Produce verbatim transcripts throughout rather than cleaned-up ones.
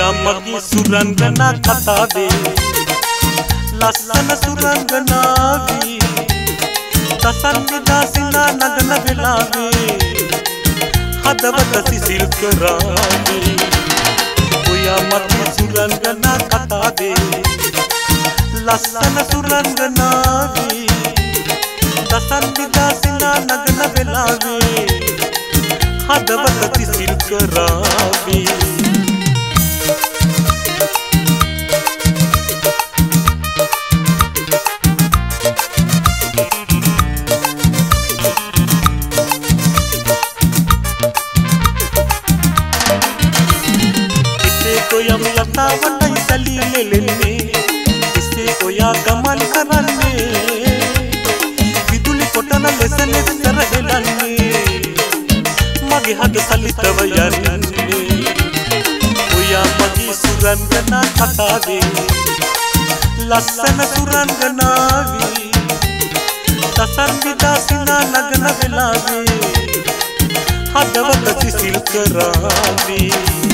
ඔයා මගේ සුරංගනා කතාවේ ලස්සන සුරංගනාවී තසන්විදා සිනා නගන වෙලාවේ හදවත සිසිල් කරාවේ ඔයා මගේ සුරංගනා කතාවේ ලස්සන සුරංගනාවී තසන්විදා සිනා නගන වෙලාවේ හදවත සිසිල් කරාවේ යම් යතාවටයි සැලීලෙන්නේ එසේ ඔයා ගමන් කරන්නේ විදුලි කොටන ලෙස නෙත්තර හෙලන්නේ මගේ හද සලිතව යන්නේ ඔයා මගේ සුරංගනා කතාවේ ලස්සන සුරංගනාවී තසන්විදා සිනා නගන වෙලාවේ හදවත සිසිල් කරාවේ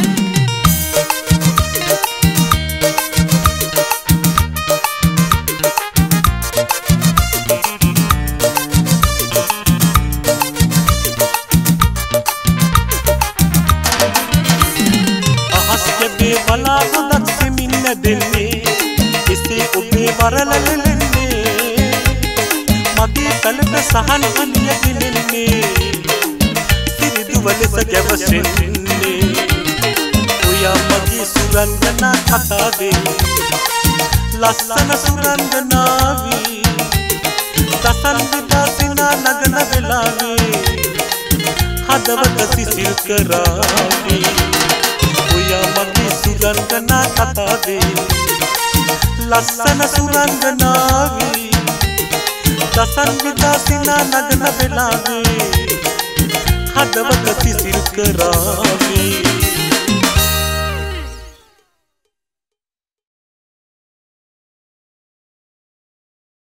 බලා ගොඩක් සෙමින්න දෙන්නේ එසේ ඔබේ වරලලෙන්නේ මගේ කලට සහන අලිය දෙන්නේ සිරිදුව ලෙස ගැවසෙන්නේ ඔයා මගේ සුරංගනා කතාවේ ලස්සන සුරංගනාවී තසන්විදා සිනා නගන වෙලාවේ හදවත සිසිල් කරාවේ ඔයා මගේ සුරංගනා කතාවේ ලස්සන සුරංගනාවී තසන්විදා සිනා නගන වෙලාවේ හදවත සිසිල් කරාවේ